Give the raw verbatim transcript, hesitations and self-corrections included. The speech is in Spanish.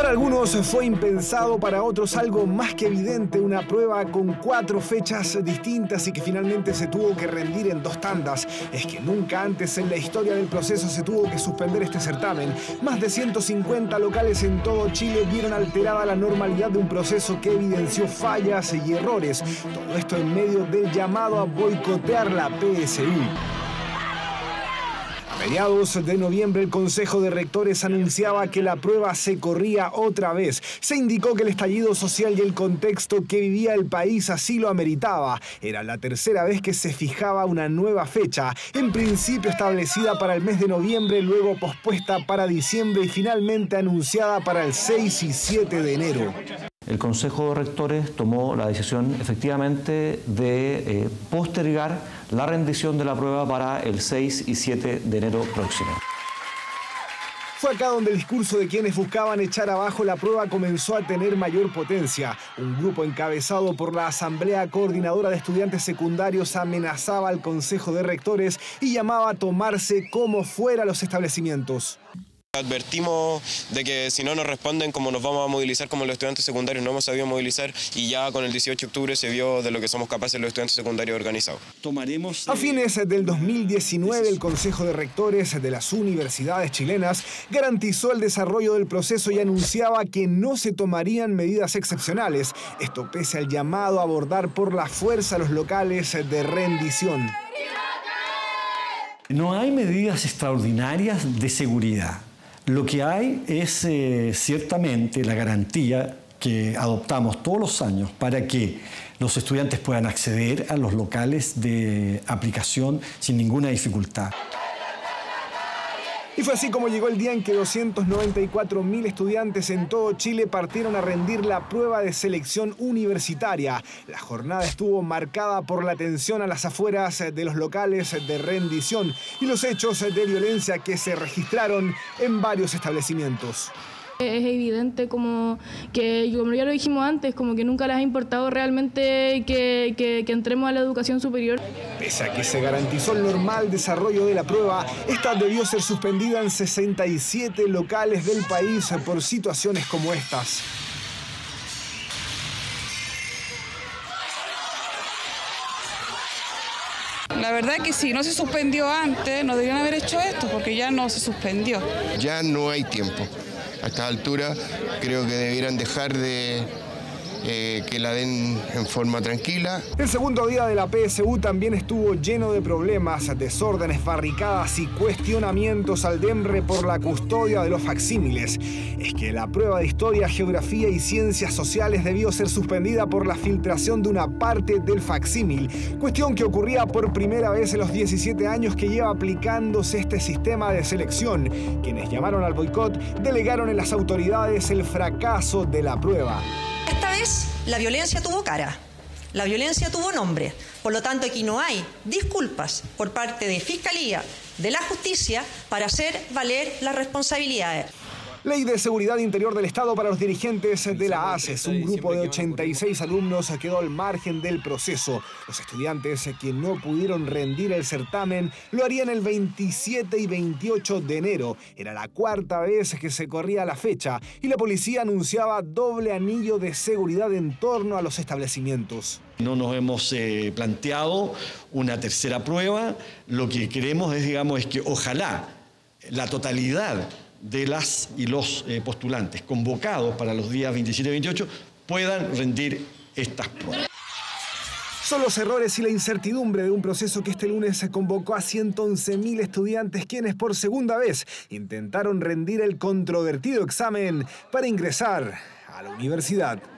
Para algunos fue impensado, para otros algo más que evidente, una prueba con cuatro fechas distintas y que finalmente se tuvo que rendir en dos tandas. Es que nunca antes en la historia del proceso se tuvo que suspender este certamen. Más de ciento cincuenta locales en todo Chile vieron alterada la normalidad de un proceso que evidenció fallas y errores. Todo esto en medio del llamado a boicotear la P S U. A mediados de noviembre, el Consejo de Rectores anunciaba que la prueba se corría otra vez. Se indicó que el estallido social y el contexto que vivía el país así lo ameritaba. Era la tercera vez que se fijaba una nueva fecha, en principio establecida para el mes de noviembre, luego pospuesta para diciembre y finalmente anunciada para el seis y siete de enero. El Consejo de Rectores tomó la decisión efectivamente de eh, postergar la rendición de la prueba para el seis y siete de enero próximo. Fue acá donde el discurso de quienes buscaban echar abajo la prueba comenzó a tener mayor potencia. Un grupo encabezado por la Asamblea Coordinadora de Estudiantes Secundarios amenazaba al Consejo de Rectores y llamaba a tomarse como fuera los establecimientos. Advertimos de que si no nos responden como nos vamos a movilizar como los estudiantes secundarios, no hemos sabido movilizar y ya con el dieciocho de octubre se vio de lo que somos capaces los estudiantes secundarios organizados. Tomaremos... A fines del dos mil diecinueve, el Consejo de Rectores de las universidades chilenas garantizó el desarrollo del proceso y anunciaba que no se tomarían medidas excepcionales. Esto pese al llamado a abordar por la fuerza los locales de rendición. No hay medidas extraordinarias de seguridad. Lo que hay es eh, ciertamente la garantía que adoptamos todos los años para que los estudiantes puedan acceder a los locales de aplicación sin ninguna dificultad. Y fue así como llegó el día en que doscientos noventa y cuatro mil estudiantes en todo Chile partieron a rendir la prueba de selección universitaria. La jornada estuvo marcada por la tensión a las afueras de los locales de rendición y los hechos de violencia que se registraron en varios establecimientos. Es evidente como que, como ya lo dijimos antes, como que nunca les ha importado realmente que, que, que entremos a la educación superior. Pese a que se garantizó el normal desarrollo de la prueba, esta debió ser suspendida en sesenta y siete locales del país por situaciones como estas. La verdad que si no se suspendió antes, no deberían haber hecho esto, porque ya no se suspendió. Ya no hay tiempo. A esta altura creo que debieran dejar de eh, que la den en forma tranquila. El segundo día de la P S U también estuvo lleno de problemas, desórdenes, barricadas y cuestionamientos al DEMRE por la custodia de los facsímiles. Es que la prueba de Historia, Geografía y Ciencias Sociales debió ser suspendida por la filtración de una parte del facsímil, cuestión que ocurría por primera vez en los diecisiete años que lleva aplicándose este sistema de selección. Quienes llamaron al boicot delegaron en las autoridades el fracaso de la prueba. Esta vez la violencia tuvo cara, la violencia tuvo nombre, por lo tanto aquí no hay disculpas por parte de Fiscalía, de la Justicia, para hacer valer las responsabilidades. Ley de Seguridad Interior del Estado para los dirigentes de la ACES. Un grupo de ochenta y seis alumnos quedó al margen del proceso. Los estudiantes que no pudieron rendir el certamen lo harían el veintisiete y veintiocho de enero. Era la cuarta vez que se corría la fecha y la policía anunciaba doble anillo de seguridad en torno a los establecimientos. No nos hemos eh, planteado una tercera prueba. Lo que queremos es, digamos, es que ojalá la totalidad de las y los eh, postulantes convocados para los días veintisiete y veintiocho puedan rendir estas pruebas. Son los errores y la incertidumbre de un proceso que este lunes se convocó a ciento once mil estudiantes quienes por segunda vez intentaron rendir el controvertido examen para ingresar a la universidad.